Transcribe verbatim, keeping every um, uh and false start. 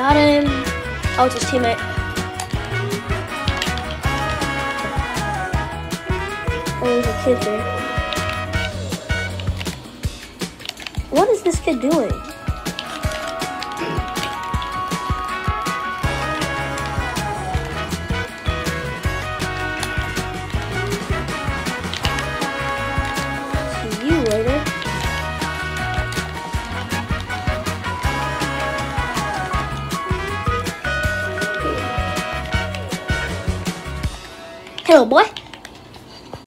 Got him. Oh, it's his teammate. Oh, there's a kid there. What is this kid doing? See you later. Hello, boy.